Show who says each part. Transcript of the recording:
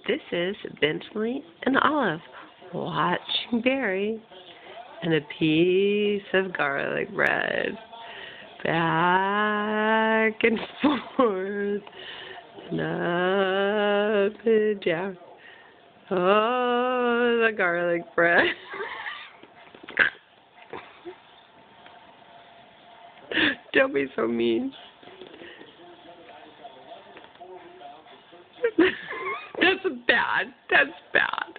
Speaker 1: This is Bentley and Olive watching Barry and a piece of garlic bread. Back and forth and up and down. Oh, the garlic bread. Don't be so mean. That's bad. That's bad.